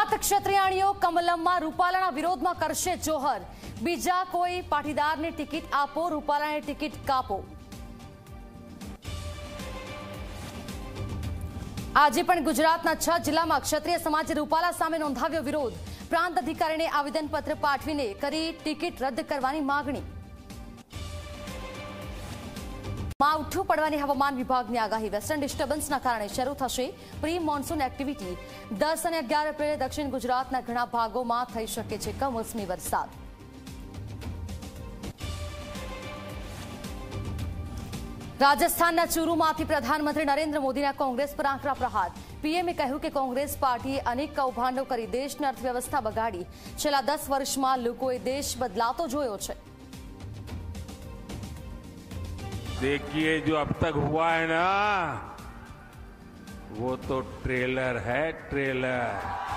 7 ક્ષત્રિયાણીઓ કમલમમાં રૂપાલાના વિરોધમાં કરશે જોહર। બીજા કોઈ પાટીદારને ટિકિટ આપો, રૂપાલાને ટિકિટ કાપો। આજે પણ ગુજરાતના 6 જિલ્લામાં ક્ષત્રિય સમાજે રૂપાલા સામે નોંધાવ્યો વિરોધ। પ્રાંત અધિકારીને આવેદનપત્ર પાઠવીને કરી ટિકિટ રદ કરવાની માગણી। માવઠું પડવાની હવામાન વિભાગની આગાહી। વેસ્ટર્ન ડિસ્ટર્બન્સના કારણે શરૂ થશે પ્રી મોન્સૂન એક્ટિવિટી। 10 અને 11 એપ્રિલે દક્ષિણ ગુજરાતના ઘણા ભાગોમાં થઈ શકે છે કમોસમી વરસાદ। રાજસ્થાનના ચૂરુમાંથી પ્રધાનમંત્રી નરેન્દ્ર મોદીના કોંગ્રેસ પર આકરા પ્રહાર। પીએમએ કહ્યું કે કોંગ્રેસ પાર્ટીએ અનેક કૌભાંડો કરી દેશની અર્થવ્યવસ્થા બગાડી। છેલ્લા 10 વર્ષમાં લોકોએ દેશ બદલાતો જોયો છે। देखिए, जो अब तक हुआ है ना, वो तो ट्रेलर है, ट्रेलर।